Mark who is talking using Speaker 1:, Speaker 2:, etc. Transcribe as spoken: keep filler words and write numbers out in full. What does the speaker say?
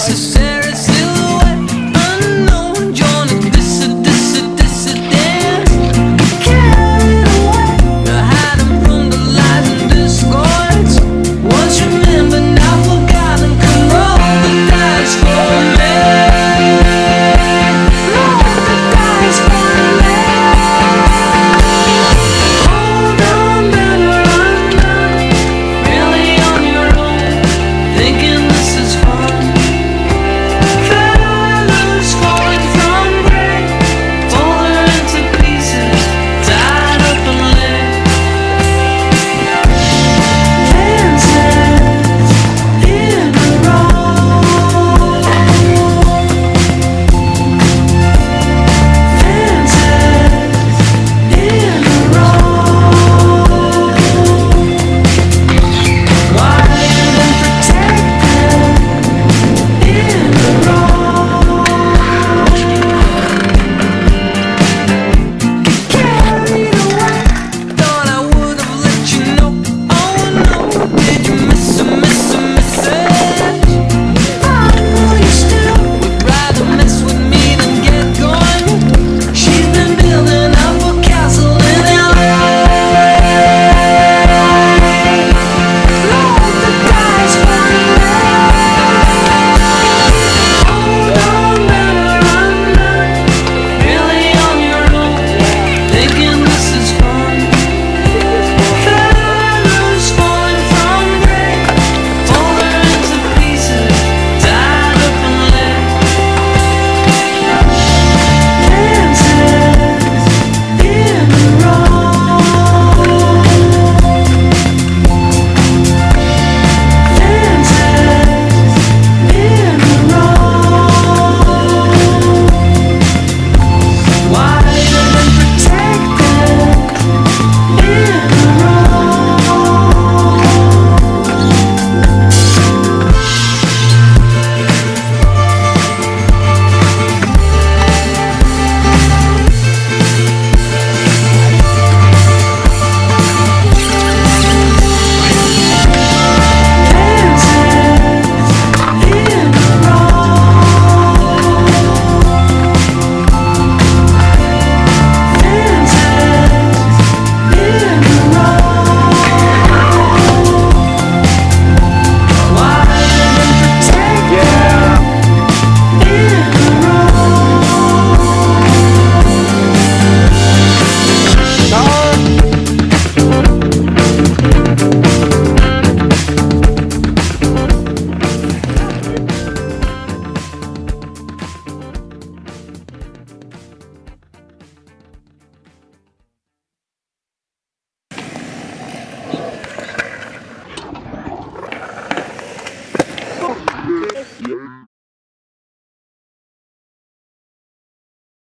Speaker 1: unnecessary silhouette, unknown, join a dis a dis a dissident. Carried away, hiding from the lies and discords. Once remembered, now forgotten, can roll the dice for me. Roll the dice for me. Hold on, better unknown, really on your own, thinking this is fun. Feathers falling from gray, fold her into pieces, tied up and lit. Fences in a row. Fences in a row. Wired and protected in a row. Carried away, thought I would have let you know. Oh no, did you miss a miss a message? I know you still would rather mess with me than get going. She's been building up a castle in L A. Roll the dice for me. Hold on, better unknown, really on your own, thinking this is fun. Feathers falling from gray, fold her into pieces, tied up and lit. Fences in a row. Fences in a row. Wired and protected in a row.
Speaker 2: Yeah.